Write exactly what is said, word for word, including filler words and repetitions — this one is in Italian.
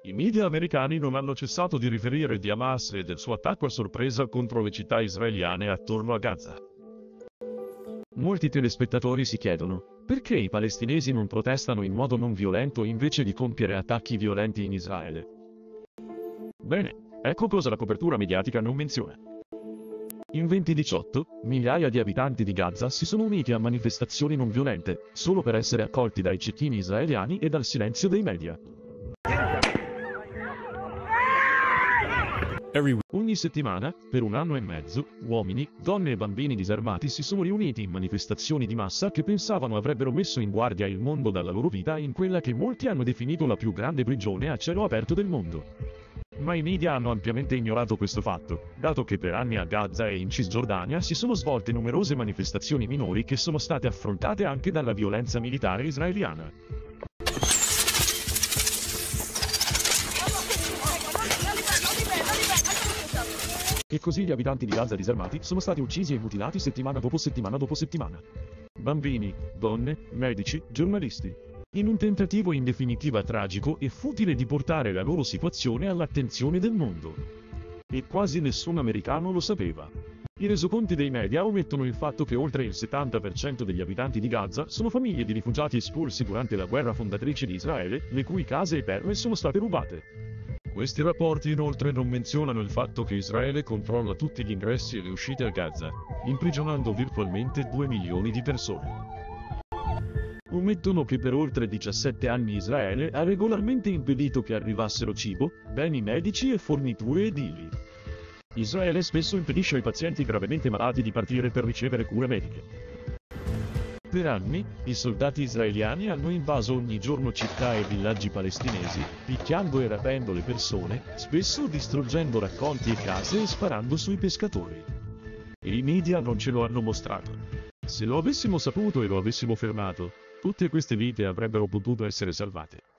I media americani non hanno cessato di riferire di Hamas e del suo attacco a sorpresa contro le città israeliane attorno a Gaza. Molti telespettatori si chiedono, perché i palestinesi non protestano in modo non violento invece di compiere attacchi violenti in Israele? Bene, ecco cosa la copertura mediatica non menziona. In duemiladiciotto, migliaia di abitanti di Gaza si sono uniti a manifestazioni non violente, solo per essere accolti dai cecchini israeliani e dal silenzio dei media. Ogni settimana, per un anno e mezzo, uomini, donne e bambini disarmati si sono riuniti in manifestazioni di massa che pensavano avrebbero messo in guardia il mondo dalla loro vita in quella che molti hanno definito la più grande prigione a cielo aperto del mondo. Ma i media hanno ampiamente ignorato questo fatto, dato che per anni a Gaza e in Cisgiordania si sono svolte numerose manifestazioni minori che sono state affrontate anche dalla violenza militare israeliana. E così gli abitanti di Gaza disarmati sono stati uccisi e mutilati settimana dopo settimana dopo settimana. Bambini, donne, medici, giornalisti. In un tentativo in definitiva tragico e futile di portare la loro situazione all'attenzione del mondo. E quasi nessun americano lo sapeva. I resoconti dei media omettono il fatto che oltre il settanta per cento degli abitanti di Gaza sono famiglie di rifugiati espulsi durante la guerra fondatrice di Israele, le cui case e terre sono state rubate. Questi rapporti inoltre non menzionano il fatto che Israele controlla tutti gli ingressi e le uscite a Gaza, imprigionando virtualmente due milioni di persone. Omettono che per oltre diciassette anni Israele ha regolarmente impedito che arrivassero cibo, beni medici e forniture edili. Israele spesso impedisce ai pazienti gravemente malati di partire per ricevere cure mediche. Per anni, i soldati israeliani hanno invaso ogni giorno città e villaggi palestinesi, picchiando e rapendo le persone, spesso distruggendo raccolti e case e sparando sui pescatori. E i media non ce lo hanno mostrato. Se lo avessimo saputo e lo avessimo fermato, tutte queste vite avrebbero potuto essere salvate.